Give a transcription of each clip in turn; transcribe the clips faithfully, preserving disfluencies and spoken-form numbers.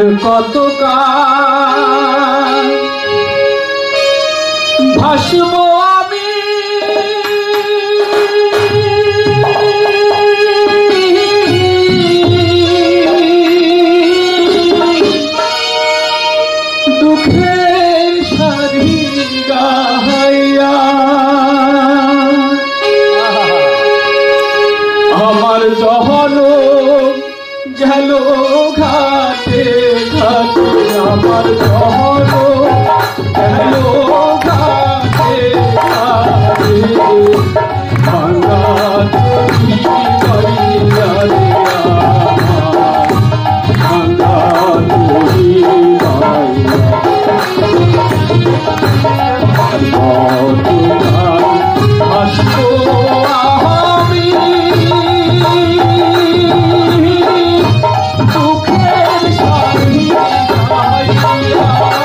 কত কাল ভাসব আমি দুঃখের সারি গাইয়া আমার জহন গেল ঘাটে ঘাটে আমার জহন গেল ঘাটে ঘাটে ভাঙা তুই করিয়া রে ভাঙা তুই আসবো আমি দুঃখের সারি গাইয়া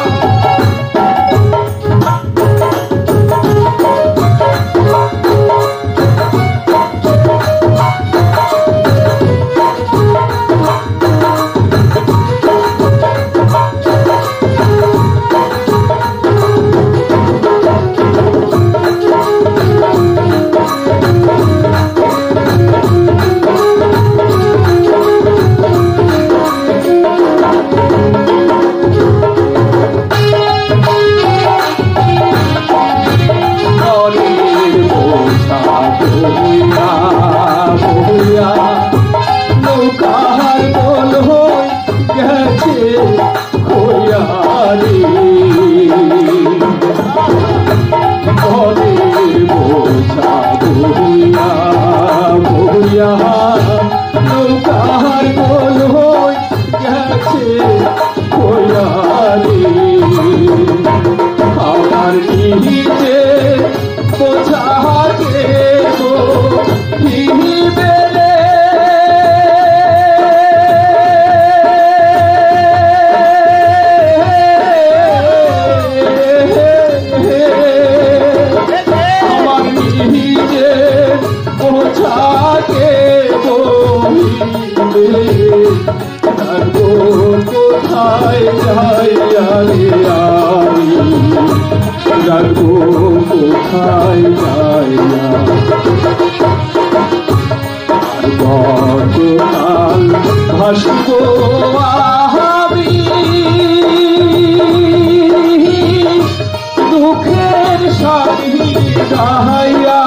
নৌকার দোল হয়ে গেছে খোয়ারি বনের বোঝা বইয়া বইয়া নৌকার দোল হয়ে গেছে খোয়ারি আমার নিজে বোঝা কে গো হিবে কোথায় যাইয়া রে আমি রাখবো কোথায় যাইয়া গতকাল ভাসবো আমি দুঃখের সারি গাইয়া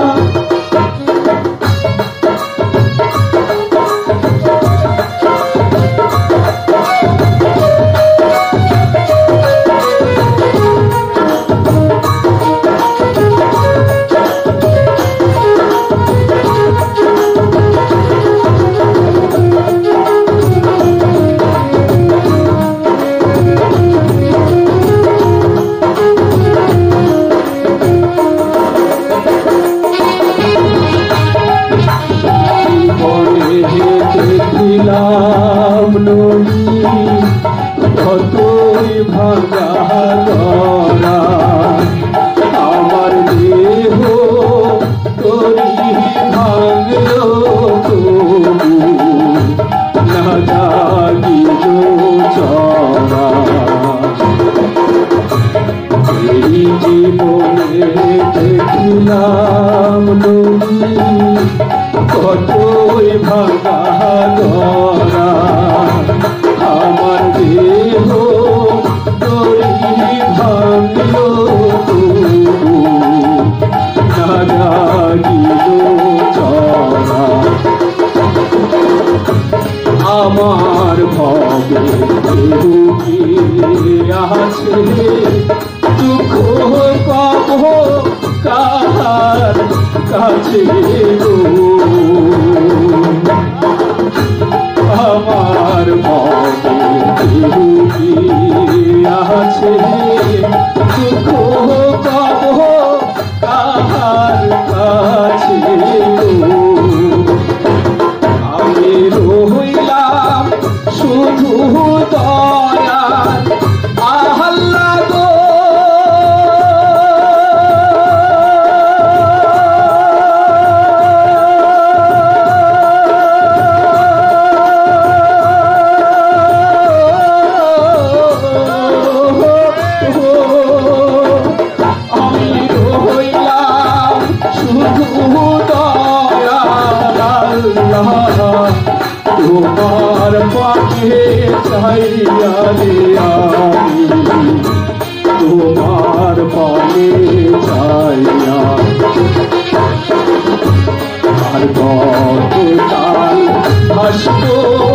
দেখিলাম নদী কতই ভাঙা গড়া আমার দেহ তোরি ভাঙলো তবু না জাগিল চড়া এই জীবনে দেখিলাম নদী কতই ভাঙা গড়া আমার দেহ তোরি ভাঙলো তবু না জাগিল চড়া আমার ভবে দুঃখী আছে দুঃখ কব কার কাছে গো আমার ভবে দুঃখী আছে দুঃখ কব কার কাছে গো আমি রইলাম শুধু দয়াল আল্লাহ গো তোমার পাখে চাইয়া রে আমি তোমার পানে চাইয়া আর কত কাল হাসবো